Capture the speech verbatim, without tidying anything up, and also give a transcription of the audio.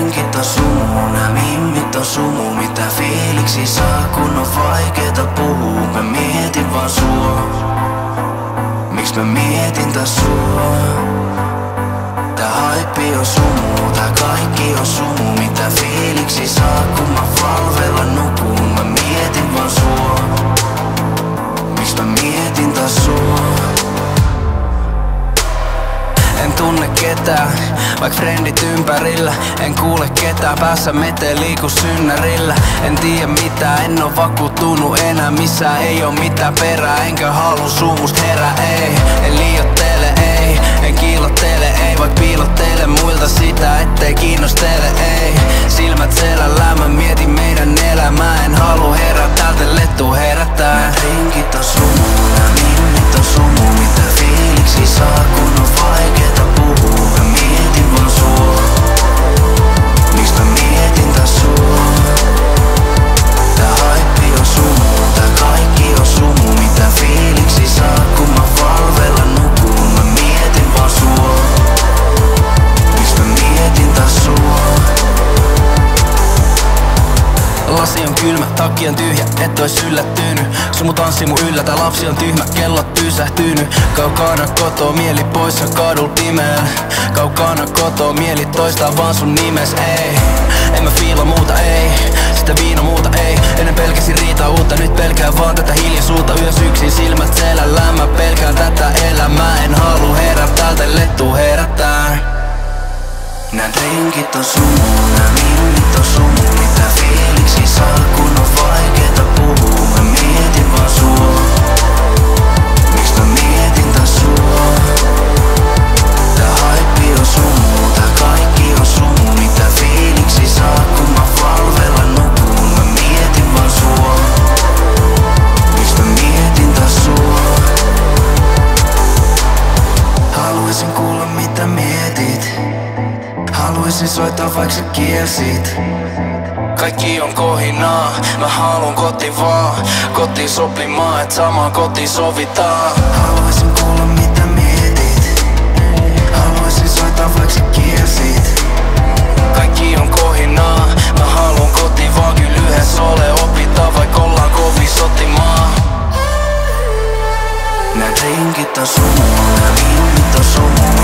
drinkit on sumu, nää mimmit on sumu. Mitä fiiliksi saa, kun on vaikeeta puhua. Mä mietin vaan sua, miks mä mietin taas sua. Tää haippi on sumu, tää kaikki on sumu. Mitä fiiliksi saa, kun mä valvella nukun. Mä mietin vaan sua, miks mä mietin taas sua. En tunne ketään, vaik frendit ympärillä. En kuule ketään, päässä metee liiku synnärillä. En tiedä mitään, en oo vakuuttunut enää. Missään ei oo mitään perää, enkä halu suumusta herää. Ei, en liioittele, ei, en kiilottele, ei. Vaik piilottele muilta sitä, ettei kiinnostele, ei. Silmät selällään, mä mietin meidän elämää. En halu herää, täältä lettu herätää. Nää drinkit on sumu, nää mimmit on sumu. Mitä fiiliksi saa, kun on vaikeeta puhua. Mä mietin vaan sua, miks mä mietin taas sua. Tää haippi on sumu, tää kaikki on sumu. Mitä fiiliksi saa, kun mä valvella nukun. Mä mietin vaan sua, miks mä mietin taas sua. Lasi on kylmä, takki on tyhjä, et ois yllättynyt. Sumu tanssi mun yllä, tää lapsi on tyhmä, kellot pysähtynyt. Kaukana kotoa, mieli poissa kadul pimeällä. Kaukana kotoa, mieli toistaa vaan sun nimes, ei. En mä fiila muuta, ei. Sitä viina muuta, ei. Ennen pelkäsin riitaa uutta, nyt pelkään vaan tätä hiljaisuutta. Yös yksin silmät selällään, mä pelkään tätä elämää. En halu herää, täältä lettu herätää. Nää drinkit on sumu, nää mimmit on sumu. Mitä fiiliksi saa, kun on vaikeeta puhua. Mä mietin vaan sua, miks mä mietin taas sua. Tää haippi on sumu, tää kaikki on sumu. Mitä fiiliksi saa, kun mä valvella nukun. Mä mietin vaan sua, miks mä mietin taas sua. Haluaisin kuulla mitä mietit. Haluaisin soittaa vaik sä kielsit. Kaikki on kohinaa, mä haluun koti vaan. Kotiin sopimaan, et samaan kotiin sovitaan. Haluaisin kuulla mitä mietit. Haluaisin soittaa vaik sä kielsit. Kaikki on kohinaa, mä haluun kotiin vaan. Kyl yhdessä ole opitaan, vaik ollaan kovin sotimaan. Nää drinkit on sumu, nää mimmit on sumu.